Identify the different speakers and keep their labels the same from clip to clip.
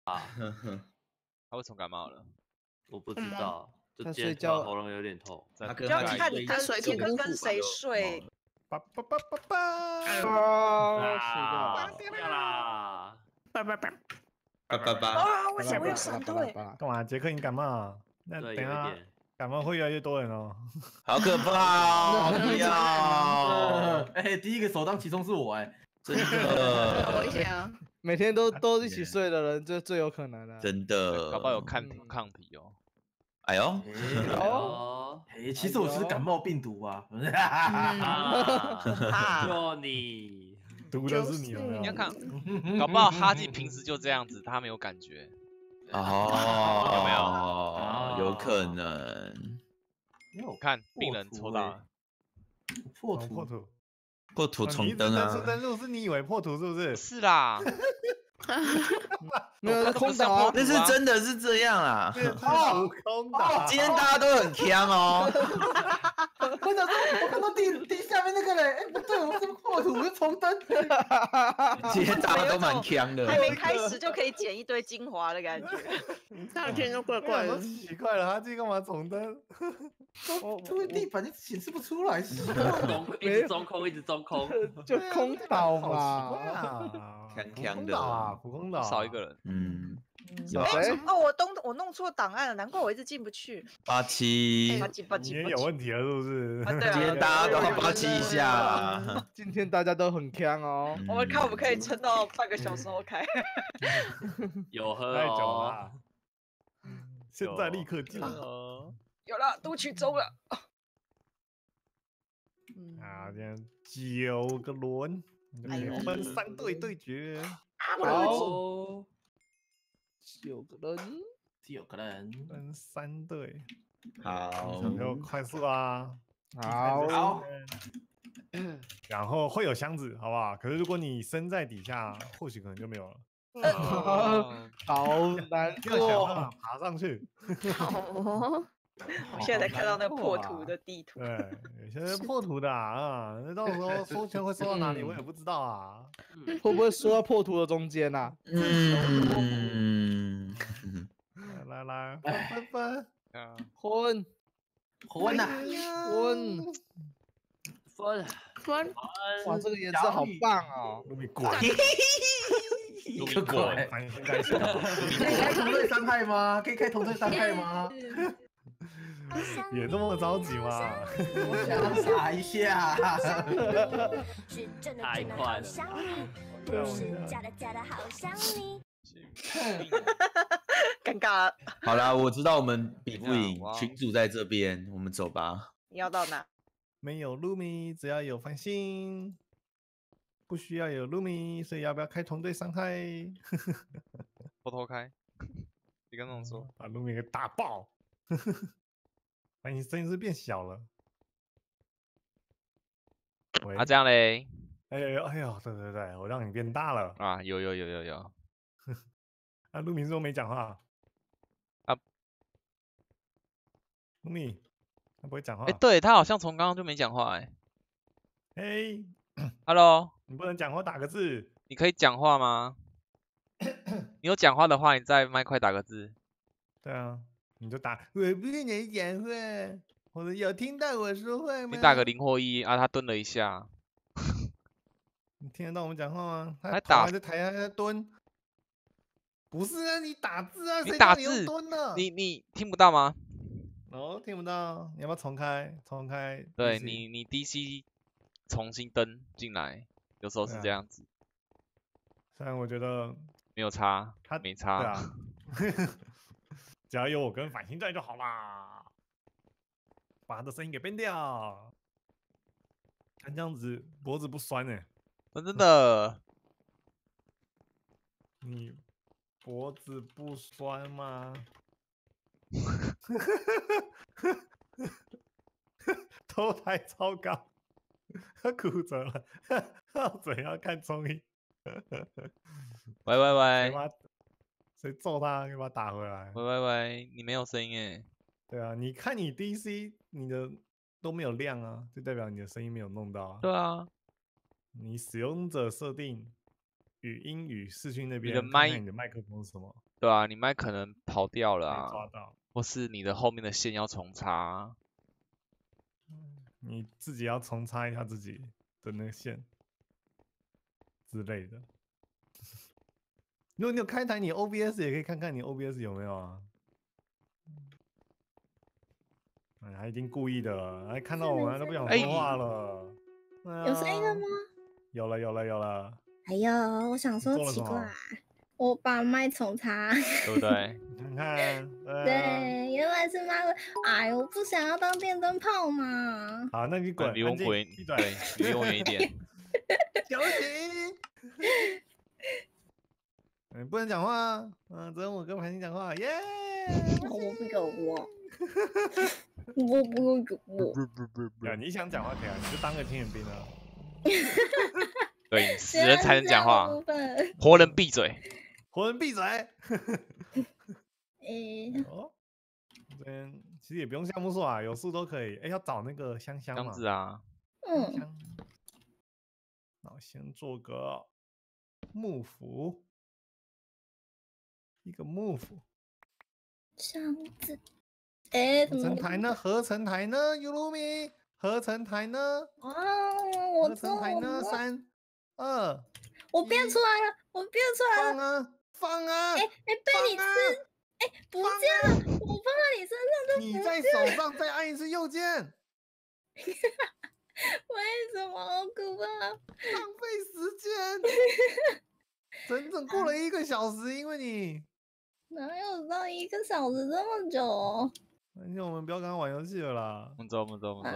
Speaker 1: 他为什么感冒了？
Speaker 2: 我不知道，就
Speaker 3: 他
Speaker 2: 今天
Speaker 3: 睡觉
Speaker 2: 喉咙有点痛。
Speaker 4: 就要看你跟
Speaker 5: 水土不服
Speaker 4: 跟谁睡。
Speaker 3: 叭叭叭叭叭！
Speaker 2: 睡觉啦！
Speaker 5: 叭叭叭！
Speaker 4: 啊！为什么有闪队？
Speaker 3: 干嘛？杰克，你感冒？那
Speaker 2: 对，
Speaker 3: 等下
Speaker 2: 有一点。
Speaker 3: 感冒会越来越多人哦。
Speaker 6: 好可怕哦！不要！
Speaker 7: 哎，第一个首当其冲是我哎，
Speaker 6: 真
Speaker 5: 好
Speaker 6: 的
Speaker 5: 危险啊！
Speaker 3: 每天都一起睡的人，就最有可能了。
Speaker 6: 真的，
Speaker 1: 搞不好有抗体哦。
Speaker 6: 哎呦，
Speaker 7: 哎，其实我是感冒病毒啊。
Speaker 2: 就你
Speaker 3: 毒的是你有没有？
Speaker 1: 你要看，搞不好哈基平时就这样子，他没有感觉。
Speaker 6: 哦，
Speaker 1: 有没
Speaker 6: 有？有可能。
Speaker 1: 我看病人抽到了
Speaker 7: 破土，
Speaker 6: 破土重登啊！
Speaker 3: 登录是你以为破土是不是？
Speaker 1: 是啦，
Speaker 3: 没有空岛啊，
Speaker 6: 那是真的是这样啊！
Speaker 3: 空岛，
Speaker 6: 今天大家都很强哦。
Speaker 7: 我想说，我看到地下面那个人，哎，不对，我是破土，我是重登。
Speaker 6: 今天大家都蛮强的，
Speaker 4: 还没开始就可以捡一堆精华的感觉。
Speaker 5: 上天都怪怪的，
Speaker 3: 奇怪了，他这干嘛重登？
Speaker 7: 因为地板就显示不出来，
Speaker 2: 一直中空，一直中空，
Speaker 3: 就空岛嘛，
Speaker 6: 强
Speaker 3: 的啊，浮空岛
Speaker 1: 少一个人，
Speaker 6: 有
Speaker 4: 哦，我弄错档案了，难怪我一直进不去。
Speaker 6: 87，
Speaker 4: 你
Speaker 3: 也有问题了是不是？
Speaker 6: 今天大家都要87一下。
Speaker 3: 今天大家都很强哦。
Speaker 4: 我们看我们可以撑到半个小时后开。
Speaker 2: 有喝
Speaker 3: 太久
Speaker 2: 哦。
Speaker 3: 了，现在立刻进。
Speaker 4: 有了，读取中了。
Speaker 3: 啊，今天9个轮，分3队对决。
Speaker 7: 好
Speaker 3: ，9个人，分3队。
Speaker 6: 好，
Speaker 3: 就快速啊。
Speaker 7: 好。
Speaker 3: 然后会有箱子，好不好？可是如果你身在底下，或许可能就没有了。好难过，要想办法爬上去。
Speaker 4: 我现在才看到那个破土的地图。
Speaker 3: 对，有些破土的啊，那到时候收钱会收到哪里，我也不知道啊。会不会收到破土的中间呐？来，分，
Speaker 7: 混呐，
Speaker 5: 分，
Speaker 3: 哇，这个颜色好棒哦！卢米滚，
Speaker 2: 卢米滚，
Speaker 7: 可以开同队伤害吗？可以开同队伤害吗？
Speaker 3: 也这么着急吗？
Speaker 7: 我想要傻一下。
Speaker 2: 太快了。
Speaker 4: 尴尬了。
Speaker 6: 好啦，我知道我们比不赢，群主在这边，我们走吧。
Speaker 4: 你要到哪？
Speaker 3: 没有卢米，只要有繁星，不需要有卢米，所以要不要开同队伤害？
Speaker 1: 偷偷开，你刚刚说
Speaker 3: 把卢米给打爆。繁星声音是变小了。
Speaker 1: 啊，这样嘞？
Speaker 3: 哎呦，对，我让你变大了
Speaker 1: 啊！有。
Speaker 3: 啊，卢米是都没讲话
Speaker 1: 啊？
Speaker 3: 卢米，他不会讲话。
Speaker 1: 哎，对他好像从刚刚就没讲话哎。
Speaker 3: 嘿
Speaker 1: ，Hello，
Speaker 3: 你不能讲话打个字。
Speaker 1: 你可以讲话吗？你有讲话的话，你在麦块打个字。
Speaker 3: 对啊，你就打，我不能讲话，或者有听到我说话吗？
Speaker 1: 你打个0或1啊，他蹲了一下。
Speaker 3: 你听得到我们讲话吗？他
Speaker 1: 打
Speaker 3: 在台下在蹲。不是啊，你打字啊，
Speaker 1: 你打字，你听不到吗？
Speaker 3: 哦，听不到，你要不要重开？重开。
Speaker 1: 对你 DC 重新登进来，有时候是这样子。
Speaker 3: 虽然我觉得
Speaker 1: 没有差，他没差。
Speaker 3: 对啊，只要有我跟反星在就好啦。把他的声音给变掉，看这样子脖子不酸哎。
Speaker 1: 真的。
Speaker 3: 你脖子不酸吗？头抬超高，他骨折了，到嘴要看中医。
Speaker 1: 喂，
Speaker 3: 谁揍他？给把他打回来。
Speaker 1: 喂，你没有声音哎。
Speaker 3: 对啊，你看你 DC 你的都没有亮啊，就代表你的声音没有弄到啊。
Speaker 1: 对啊。
Speaker 3: 你使用者设定语音与视讯那边，
Speaker 1: 的麦
Speaker 3: 看看你的麦克风是什么，
Speaker 1: 对啊，你麦可能跑掉了
Speaker 3: 没抓
Speaker 1: 啊，
Speaker 3: 到。
Speaker 1: 或是你的后面的线要重插啊。
Speaker 3: 你自己要重插一下自己的那个线之类的。如果你有开台，你 OBS 也可以看看你 OBS 有没有啊。哎，他已经故意的了，哎，看到我们都不想说话了。
Speaker 8: 有声音了吗？
Speaker 3: 有了，有了，有了。
Speaker 8: 哎呦，我想说
Speaker 3: 做了什么
Speaker 8: 奇怪，我把麦重插。
Speaker 1: 对不对？
Speaker 3: 你看看，
Speaker 8: 对，原来是麦克。哎呦，我不想要当电灯泡嘛。
Speaker 3: 好，那你滚，
Speaker 1: 离我远，对，离我远一点。
Speaker 3: 小心。不能讲话，只有我跟盘星讲话，耶！
Speaker 8: 我不有我，我不有我。
Speaker 3: 不，你想讲话可以啊，你就当个天眼兵啊。
Speaker 1: 对，死人才能讲话，活人闭嘴。
Speaker 3: 活人闭嘴。
Speaker 8: 哦，
Speaker 3: 这边其实也不用橡木树啊，有树都可以。哎，要找那个香嘛。
Speaker 1: 箱子啊。
Speaker 3: 香。那我先做个幕府。一个幕府
Speaker 8: 箱子，哎，
Speaker 3: 合成台呢？合成台呢 ？Yulumi， 合成台呢？
Speaker 8: 哦，
Speaker 3: 合成台呢？3、2，
Speaker 8: 我变出来了，我变出来了！
Speaker 3: 放啊，放啊！
Speaker 8: 哎，被你吃，哎，不见了，我放在你身上就
Speaker 3: 你在手上再按一次右键。
Speaker 8: 为什么好可怕？
Speaker 3: 浪费时间，整整过了1个小时，因为你。
Speaker 8: 哪有到1个小时这么久？
Speaker 3: 那我们不要跟他玩游戏了啦。
Speaker 1: 我们走。
Speaker 8: 不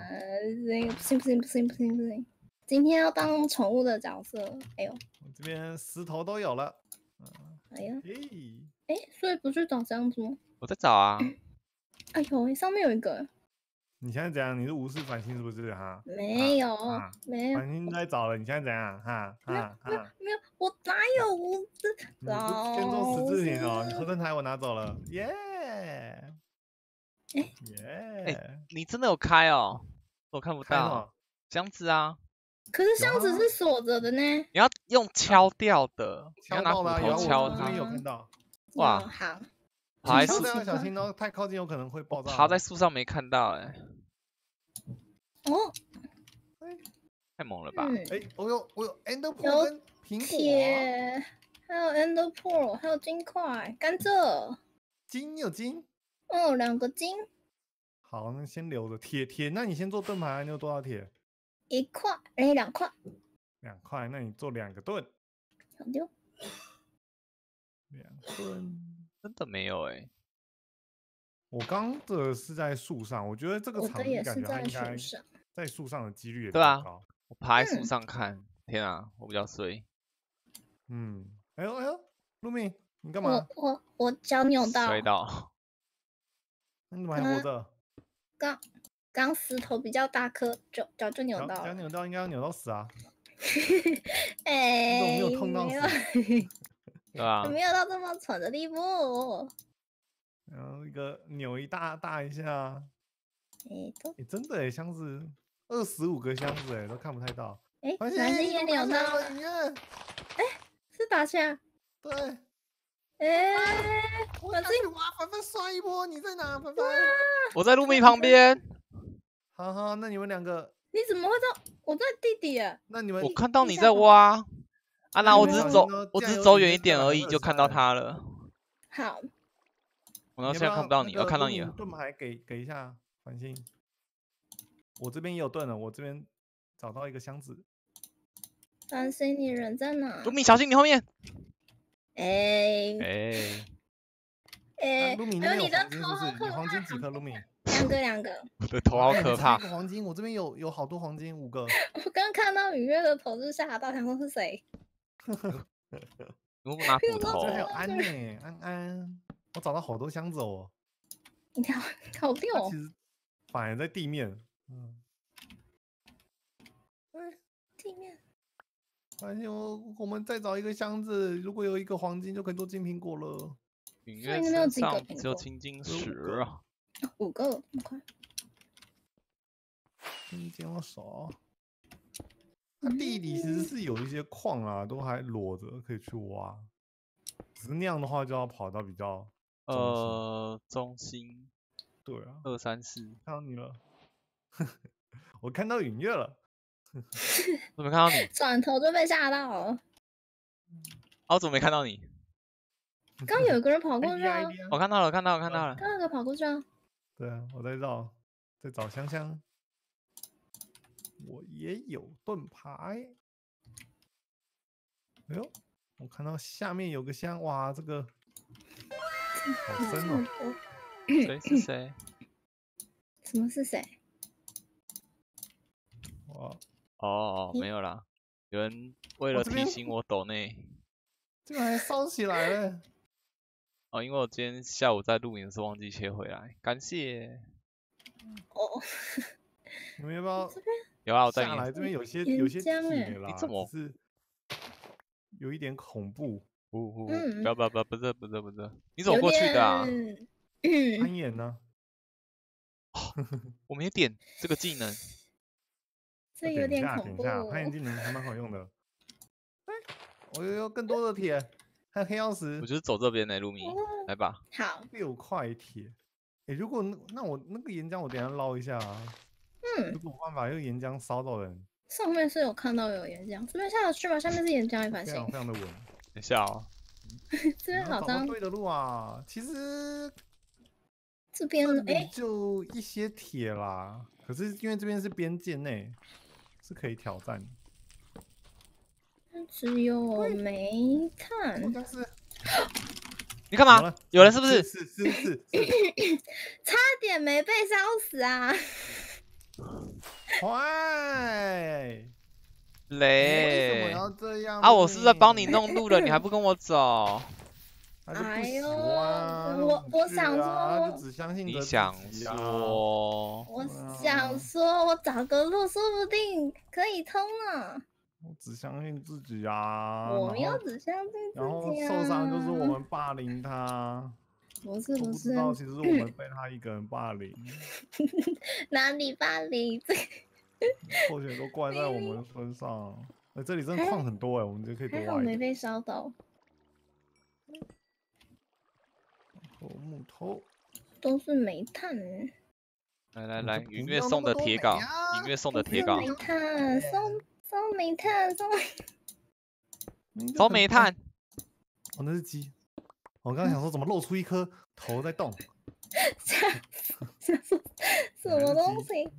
Speaker 8: 行！今天要当宠物的角色。哎呦，
Speaker 3: 我这边石头都有了。
Speaker 8: 哎呀，哎，所以不去找这样子吗？
Speaker 1: 我在找啊。
Speaker 8: 哎呦，上面有一个。
Speaker 3: 你现在怎样？你是无视繁星是不是哈？
Speaker 8: 没有，没有。
Speaker 3: 繁星在找了，你现在怎样？
Speaker 8: 没有，我哪有无视？
Speaker 3: 你不先做十字形哦，你合成台我拿走了，耶！
Speaker 1: 耶！你真的有开哦？我看不到箱子啊。
Speaker 8: 可是箱子是锁着的呢。
Speaker 1: 你要用敲掉的，你要拿骨
Speaker 3: 头
Speaker 1: 敲它。
Speaker 3: 有看到。
Speaker 8: 哇，好。
Speaker 3: 爬在树上要小心哦，太靠近有可能会爆炸。
Speaker 1: 爬在树上没看到哎。
Speaker 8: 哦。
Speaker 1: 太猛了吧！
Speaker 3: 哎，我有 Ender Pearl 跟苹果，
Speaker 8: 铁，还有 Ender Pearl，还有金块、甘蔗。
Speaker 3: 金有金？
Speaker 8: 哦，2个金。
Speaker 3: 好，那先留着铁。那你先做盾牌，你有多少铁
Speaker 8: ？1块，哎，2块。
Speaker 3: 2块，那你做2个盾。
Speaker 8: 好丢。
Speaker 3: 2盾。
Speaker 1: 真的没有哎。
Speaker 3: 我刚的是在树上，我觉得这个场地感觉它应该在树上的几率也比较高。
Speaker 1: 我爬在树上看，天啊，我比较衰。
Speaker 3: 哎呦，露米，你干嘛？
Speaker 8: 我脚扭到。
Speaker 1: 摔到。
Speaker 3: 那你怎么还活着？
Speaker 8: 刚石头比较大颗，脚就扭到了。
Speaker 3: 脚扭到应该要扭到死啊！
Speaker 8: 哎，
Speaker 3: 没有痛到死。
Speaker 1: 对啊。
Speaker 8: 没有到这么蠢的地步。
Speaker 3: 然后一个扭一大一下。哎，真的哎，箱子25个箱子哎，都看不太到。
Speaker 8: 哎，繁星也扭到了。哎，是打架。
Speaker 3: 对。
Speaker 8: 哎，
Speaker 3: 我想去挖凡凡刷一波，你在哪？凡凡。
Speaker 1: 我在露米旁边。
Speaker 3: 好，那你们2个。
Speaker 8: 你怎么会在？我在地底啊。
Speaker 3: 那你们。
Speaker 1: 我看到你在挖。啊，那我只是走远一点而已，就看到他了。
Speaker 8: 好。
Speaker 1: 我到现在看不到你，看到你了。
Speaker 3: 盾牌给一下，繁星。我这边也有盾了，我这边找到一个箱子。
Speaker 8: 繁星，你人在哪？
Speaker 1: 露米，小心你后面。
Speaker 8: 哎，
Speaker 3: 露米，
Speaker 8: 还有你的
Speaker 3: 头好可怕。黄金几颗？露米
Speaker 8: ？2个。
Speaker 1: 我的头好可怕。
Speaker 3: 黄金，我这边有好多黄金，5个。
Speaker 8: 我刚看到雨月的头就吓到，想说是谁？
Speaker 1: 如果拿骨头。
Speaker 3: 还有安呢，安。我找到好多箱子哦，
Speaker 8: 你好溜哦。
Speaker 3: 其实反而在地面，
Speaker 8: 地面。
Speaker 3: 而且我们再找一个箱子，如果有1个黄金，就可以做金苹果了。
Speaker 1: 隐约身上只有青金石啊。
Speaker 8: 5个，快！
Speaker 3: 金金手。 那地里其实是有一些矿啊，都还裸着，可以去挖。只是那样的话就要跑到比较
Speaker 1: 中心
Speaker 3: 对啊，
Speaker 1: 2、3、4，
Speaker 3: 看到你了，我看到允月了。
Speaker 1: 怎么看到你？
Speaker 8: 转头就被吓到了。
Speaker 1: 我怎么没看到你？
Speaker 8: 刚有个人跑过去啊！
Speaker 1: 我看到了，看到了，看到了。
Speaker 8: 刚有个跑过去啊！
Speaker 3: 对啊，我在绕，在找香香。我也有盾牌。哎呦，我看到下面有个香，哇，这个好深哦。
Speaker 1: 谁是谁？
Speaker 8: 什么是谁？
Speaker 3: 哇，
Speaker 1: 哦，没有啦，有人为了提醒我抖内。
Speaker 3: 这个还烧起来了。
Speaker 1: 哦，因为我今天下午在录影的时候忘记切回来，感谢。
Speaker 8: 哦，
Speaker 3: 你们要不要？
Speaker 1: 有啊，我在
Speaker 3: 下来这边有些铁啦，
Speaker 1: 你怎么
Speaker 3: 是有一点恐怖？
Speaker 1: 不要，不是，你怎么过去的啊？
Speaker 3: 攀岩呢？
Speaker 1: 我没点这个技能，
Speaker 8: 这有点恐怖。
Speaker 3: 攀岩技能还蛮好用的。我有更多的铁，还有黑曜石。
Speaker 1: 我就是走这边的路米，来吧。
Speaker 8: 好
Speaker 3: ，6块铁。如果那我那个岩浆我等下捞一下啊。如果有办法用岩浆烧到人。
Speaker 8: 上面是有看到有岩浆，这边下得去吗？下面是岩浆，一反
Speaker 3: 非
Speaker 8: 省。
Speaker 3: 常非常的稳。
Speaker 1: 等一下哦。
Speaker 8: 这边好脏。
Speaker 3: 对的路啊，其实
Speaker 8: 这边
Speaker 3: 就一些铁啦，可是因为这边是边界内，是可以挑战。
Speaker 8: 只有煤炭。
Speaker 1: 你干嘛？有人是不是？
Speaker 3: 是。
Speaker 8: 差点没被烧死啊！
Speaker 3: 坏
Speaker 1: 雷！
Speaker 3: 为什么要这样
Speaker 1: 啊！我是在帮你弄路了，你还不跟我走？
Speaker 8: 哎呦，我想说，
Speaker 3: 就只相信
Speaker 1: 你想说，
Speaker 8: 我想说，我找个路，说不定可以通呢。
Speaker 3: 我只相信自己啊！
Speaker 8: 我们要只相信自己啊！
Speaker 3: 然后受伤就是我们霸凌他。
Speaker 8: 不是，
Speaker 3: 不知道其实我们被他一个人霸凌。
Speaker 8: 哪里霸凌？
Speaker 3: 错全都怪在我们身上。这里真的矿很多我们就可以多挖一点。
Speaker 8: 还好没被烧到。
Speaker 3: 木头
Speaker 8: 都是煤炭。
Speaker 1: 来，云月送的铁镐，云月送的铁镐。
Speaker 8: 煤炭，送煤炭，
Speaker 1: 送煤炭。
Speaker 3: 哦，那是鸡。我刚刚想说，怎么露出一颗头在动？
Speaker 8: 什么东西？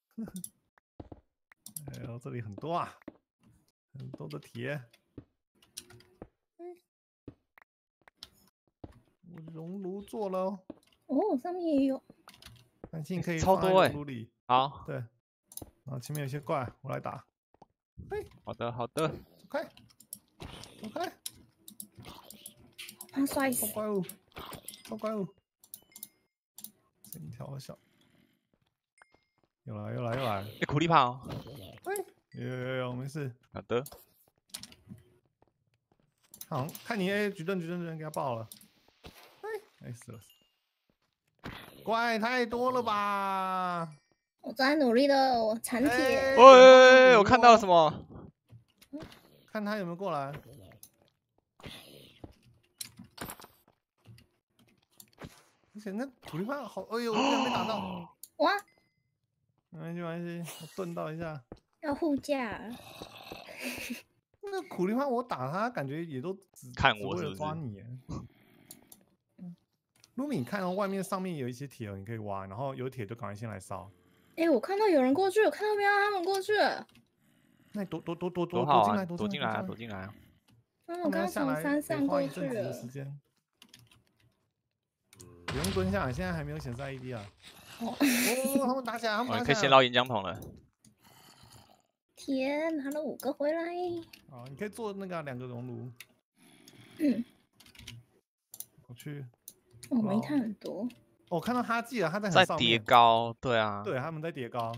Speaker 3: 哎呦，这里很多啊，很多的铁。我熔炉做了
Speaker 8: 哦，上面也有。
Speaker 3: 弹性可以
Speaker 1: 超多
Speaker 3: 熔炉里。
Speaker 1: 好，
Speaker 3: 对。然后前面有些怪，我来打。
Speaker 1: 好的。走
Speaker 3: 开。
Speaker 8: 怕摔死。
Speaker 3: 超怪物。声音调小。又来。
Speaker 1: 苦力怕。
Speaker 3: 有，没事。
Speaker 1: 好的。
Speaker 3: 好，看你举盾，给他爆了。死了。怪太多了吧？
Speaker 8: 我在努力的，我铲铁。
Speaker 1: 我看到了什么？
Speaker 3: 看他有没有过来。而且那苦力怕好，哎呦，我居然被打到。
Speaker 8: 哇！
Speaker 3: 没关系，我盾到一下。
Speaker 8: 要护驾。
Speaker 3: 那苦力怕我打他，感觉也都只
Speaker 1: 看我是不是
Speaker 3: 抓你。卢米，看到外面上面有一些铁，你可以挖，然后有铁就赶快先来烧。
Speaker 8: 我看到有人过去，我看到没有？他们过去。
Speaker 3: 那躲进来。
Speaker 8: 他们刚从山上过去了。
Speaker 3: 不用蹲下来，现在还没有显示 ID 啊。他们打起来，
Speaker 1: 你可以先捞岩浆桶了。
Speaker 8: 天，拿了5个回来。
Speaker 3: 你可以做那个2个熔炉。我去。
Speaker 8: 煤炭很多。
Speaker 3: 我看到哈基了，他在很上面。
Speaker 1: 在叠高，对啊。
Speaker 3: 对，他们在叠高。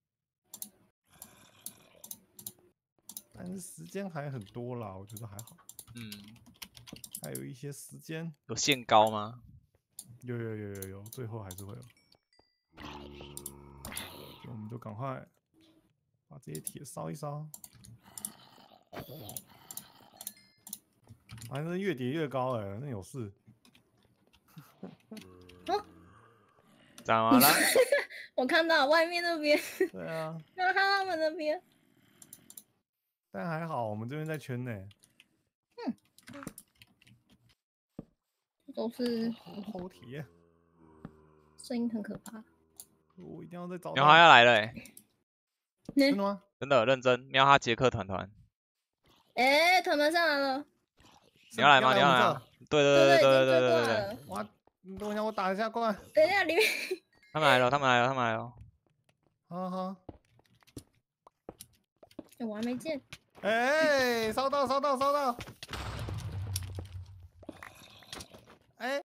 Speaker 3: 但是时间还很多啦，我觉得还好。还有一些时间。
Speaker 1: 有限高吗？
Speaker 3: 有，最后还是会有。我们就赶快把这些铁烧一烧。 反正越叠越高哎，那有事。
Speaker 1: 怎么了？
Speaker 8: 我看到外面那边，
Speaker 3: 对啊，
Speaker 8: 然后他们那边，
Speaker 3: 但还好我们这边在圈内。
Speaker 8: 都是
Speaker 3: 好体，
Speaker 8: 声音很可怕。
Speaker 3: 我一定要再找。
Speaker 1: 喵哈要来了
Speaker 3: 真的吗？
Speaker 1: 真的认真，喵哈杰克团团。
Speaker 8: 哎，团团上来了。
Speaker 1: 你要来吗？你要来吗？对对对对对对对。
Speaker 3: 哇，你等一下，我打一下过来。
Speaker 8: 等一下，里面。
Speaker 1: 他们来了，他们来了，他们来了。
Speaker 3: 好好。
Speaker 8: 我还没见。
Speaker 3: 哎，烧到，烧到，烧到。哎。